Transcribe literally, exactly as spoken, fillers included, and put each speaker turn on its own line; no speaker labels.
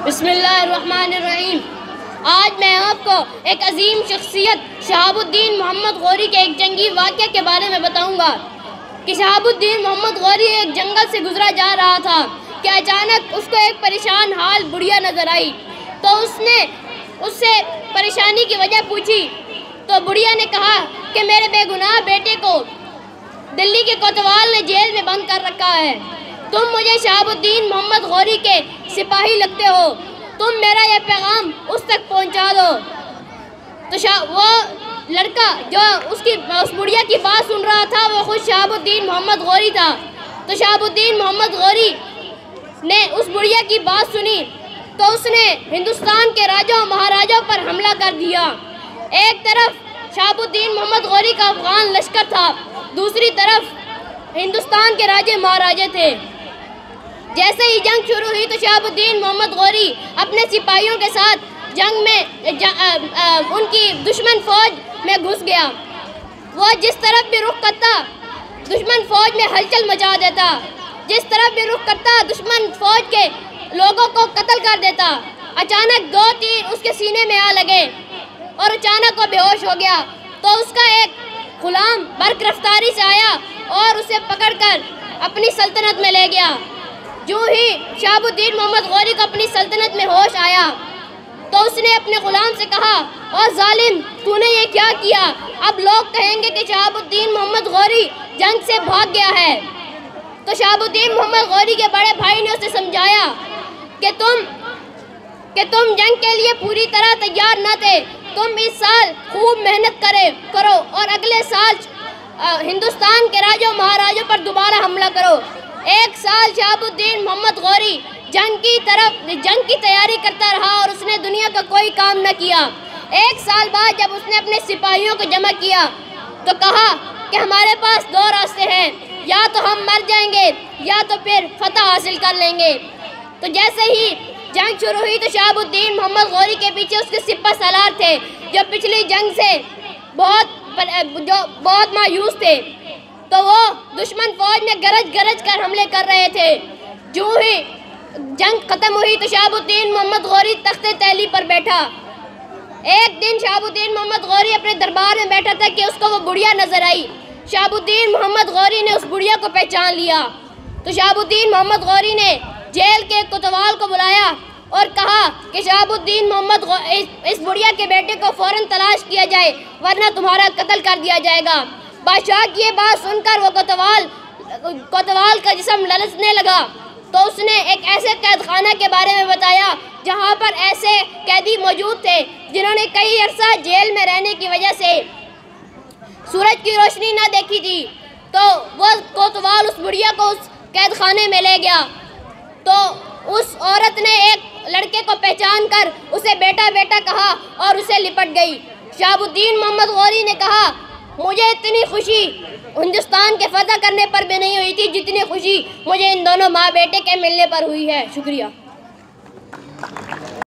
बिस्मिल्लाहिर्रहमानिर्रहीम। आज मैं आपको एक अजीम शख्सियत शहाबुद्दीन मोहम्मद गौरी के एक जंगी वाक़या के बारे में बताऊंगा कि शहाबुद्दीन मोहम्मद गौरी एक जंगल से गुजरा जा रहा था कि अचानक उसको एक परेशान हाल बुढ़िया नज़र आई। तो उसने उससे परेशानी की वजह पूछी तो बुढ़िया ने कहा कि मेरे बेगुनाह बेटे को दिल्ली के कोतवाल ने जेल में बंद कर रखा है। तुम मुझे शहाबुद्दीन मोहम्मद गौरी के सिपाही लगते हो, तुम मेरा यह पैगाम उस तक पहुंचा दो। तो वो लड़का जो उसकी उस बुढ़िया की बात सुन रहा था वो खुद शहाबुद्दीन मोहम्मद गौरी था। तो शहाबुद्दीन मोहम्मद गौरी ने उस बुढ़िया की बात सुनी तो उसने हिंदुस्तान के राजाओं महाराजाओं पर हमला कर दिया। एक तरफ शहाबुद्दीन मोहम्मद गौरी का अफगान लश्कर था, दूसरी तरफ हिंदुस्तान के राजे महाराजे थे। जैसे ही जंग शुरू हुई तो शहाबुद्दीन मोहम्मद गौरी अपने सिपाहियों के साथ जंग में ज, आ, आ, उनकी दुश्मन फौज में घुस गया। वो जिस तरफ भी रुख करता दुश्मन फौज में हलचल मचा देता, जिस तरफ भी रुख करता दुश्मन फौज के लोगों को कत्ल कर देता। अचानक दो तीर उसके सीने में आ लगे और अचानक वो बेहोश हो गया। तो उसका एक गुलाम बर्क रफ्तारी से आया और उसे पकड़कर अपनी सल्तनत में ले गया। जो ही शहाबुद्दीन मोहम्मद गौरी को अपनी सल्तनत में होश आया तो उसने अपने गुलाम से कहा, और जालिम तूने ये क्या किया? अब लोग कहेंगे कि शहाबुद्दीन मोहम्मद गौरी जंग से भाग गया है। तो शहाबुद्दीन मोहम्मद गौरी के बड़े भाई ने उसे समझाया कि तुम कि तुम जंग के लिए पूरी तरह तैयार न थे। तुम इस साल खूब मेहनत करे करो और अगले साल आ, हिंदुस्तान के राजों महाराजों पर दोबारा हमला करो। एक साल शहाबुद्दीन मोहम्मद गौरी जंग की तरफ जंग की तैयारी करता रहा और उसने दुनिया का कोई काम न किया। एक साल बाद जब उसने अपने सिपाहियों को जमा किया तो कहा कि हमारे पास दो रास्ते हैं, या तो हम मर जाएंगे या तो फिर फतह हासिल कर लेंगे। तो जैसे ही जंग शुरू हुई तो शहाबुद्दीन मोहम्मद गौरी के पीछे उसके सिपह सालार थे जो पिछली जंग से बहुत जो बहुत मायूस थे। तो वो दुश्मन फौज में गरज गरज कर हमले कर रहे थे। जो ही जंग खत्म हुई तो शहाबुद्दीन मोहम्मद गौरी तख्ते तैली पर बैठा। एक दिन शहाबुद्दीन मोहम्मद गौरी अपने दरबार में बैठा था कि उसको वो बुढ़िया नजर आई। शहाबुद्दीन मोहम्मद गौरी ने उस बुढ़िया को पहचान लिया। तो शहाबुद्दीन मोहम्मद गौरी ने जेल के कोतवाल को बुलाया और कहा कि शहाबुद्दीन मोहम्मद इस, इस बुढ़िया के बेटे को फौरन तलाश किया जाए वरना तुम्हारा कत्ल कर दिया जाएगा। बादशाह की ये बात सुनकर वो कोतवाल कोतवाल का जिस्म ललचने लगा। तो उसने एक ऐसे कैद खाना के बारे में बताया जहाँ पर ऐसे कैदी मौजूद थे जिन्होंने कई अरसा जेल में रहने की वजह से सूरज की रोशनी न देखी थी। तो वो कोतवाल उस बुढ़िया को उस कैद खाने में ले गया। तो उस औरत ने एक लड़के को पहचान कर उसे बेटा बेटा कहा और उसे लिपट गई। शहाबुद्दीन मोहम्मद गौरी ने कहा, मुझे इतनी खुशी हिंदुस्तान के फतह करने पर भी नहीं हुई थी जितनी खुशी मुझे इन दोनों माँ बेटे के मिलने पर हुई है। शुक्रिया।